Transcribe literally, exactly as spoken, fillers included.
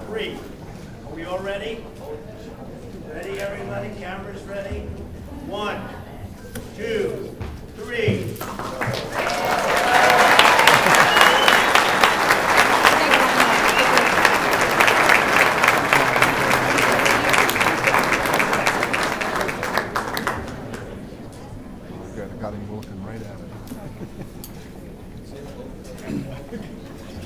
three. Are we all ready? Ready, everybody? Cameras ready? One, two, three. Got him looking right at it.